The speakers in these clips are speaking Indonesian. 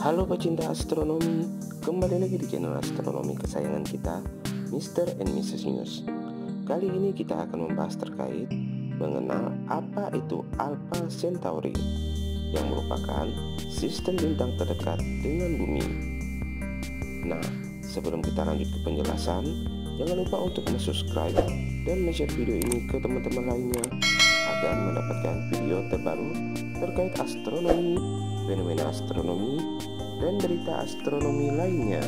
Halo pecinta astronomi, kembali lagi di channel astronomi kesayangan kita, Mr. and Mrs. News. Kali ini kita akan membahas terkait mengenal apa itu Alpha Centauri, yang merupakan sistem bintang terdekat dengan bumi. Nah, sebelum kita lanjut ke penjelasan, jangan lupa untuk subscribe dan share video ini ke teman-teman lainnya agar mendapatkan video terbaru terkait astronomi, fenomena astronomi, dan berita astronomi lainnya.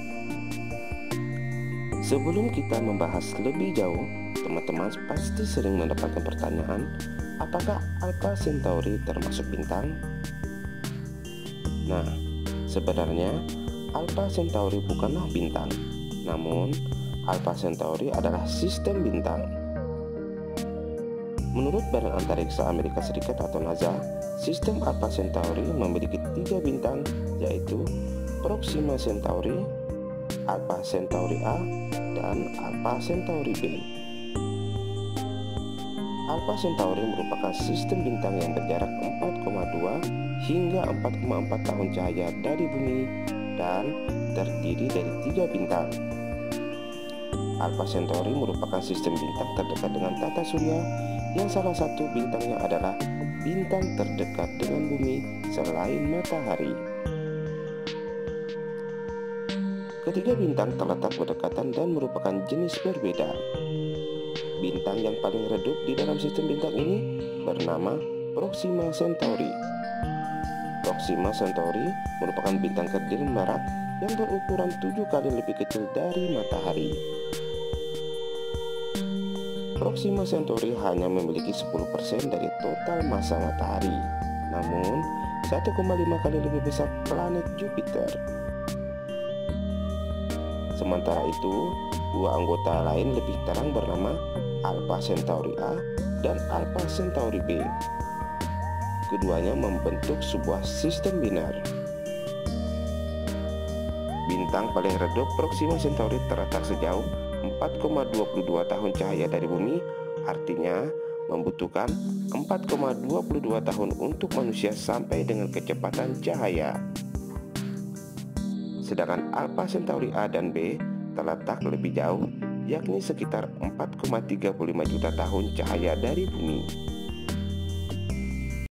Sebelum kita membahas lebih jauh, teman-teman pasti sering mendapatkan pertanyaan, apakah Alpha Centauri termasuk bintang? Nah, sebenarnya Alpha Centauri bukanlah bintang, namun Alpha Centauri adalah sistem bintang. Menurut Badan Antariksa Amerika Serikat atau NASA, sistem Alpha Centauri memiliki 3 bintang, yaitu Proxima Centauri, Alpha Centauri A, dan Alpha Centauri B. Alpha Centauri merupakan sistem bintang yang berjarak 4,2 hingga 4,4 tahun cahaya dari bumi dan terdiri dari 3 bintang. Alpha Centauri merupakan sistem bintang terdekat dengan tata surya, yang salah satu bintangnya adalah bintang terdekat dengan bumi selain matahari. Ketiga bintang terletak berdekatan dan merupakan jenis berbeda. Bintang yang paling redup di dalam sistem bintang ini bernama Proxima Centauri. Proxima Centauri merupakan bintang kerdil merah yang berukuran 7 kali lebih kecil dari matahari. Proxima Centauri hanya memiliki 10% dari total massa matahari, namun 1,5 kali lebih besar planet Jupiter. Sementara itu, 2 anggota lain lebih terang bernama Alpha Centauri A dan Alpha Centauri B. Keduanya membentuk sebuah sistem binar. Bintang paling redup Proxima Centauri terletak sejauh 4,22 tahun cahaya dari bumi, artinya membutuhkan 4,22 tahun untuk manusia sampai dengan kecepatan cahaya. Sedangkan Alpha Centauri A dan B terletak lebih jauh, yakni sekitar 4,35 juta tahun cahaya dari bumi.